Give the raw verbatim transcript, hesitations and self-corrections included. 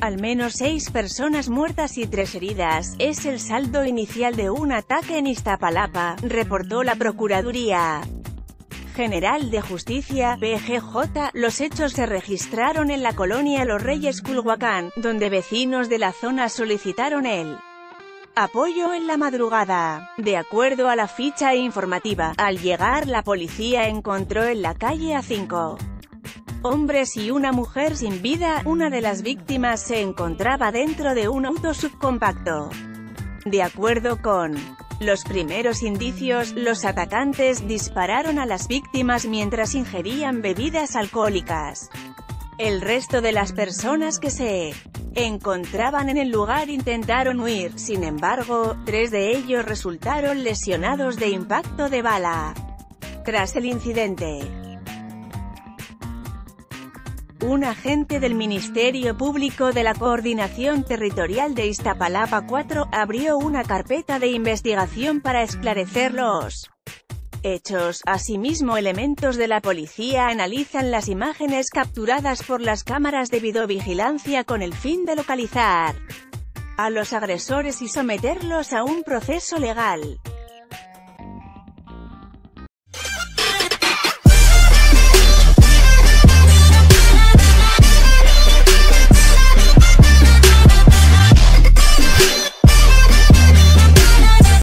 Al menos seis personas muertas y tres heridas, es el saldo inicial de un ataque en Iztapalapa, reportó la Procuraduría General de Justicia, P G J. Los hechos se registraron en la colonia Los Reyes Culhuacán, donde vecinos de la zona solicitaron el apoyo en la madrugada. De acuerdo a la ficha informativa, al llegar la policía encontró en la calle a cinco hombres y una mujer sin vida. Una de las víctimas se encontraba dentro de un auto subcompacto. De acuerdo con los primeros indicios, los atacantes dispararon a las víctimas mientras ingerían bebidas alcohólicas. El resto de las personas que se encontraban en el lugar intentaron huir, sin embargo, tres de ellos resultaron lesionados de impacto de bala. Tras el incidente, un agente del Ministerio Público de la Coordinación Territorial de Iztapalapa cuatro abrió una carpeta de investigación para esclarecer los hechos. Asimismo, elementos de la policía analizan las imágenes capturadas por las cámaras de videovigilancia con el fin de localizar a los agresores y someterlos a un proceso legal.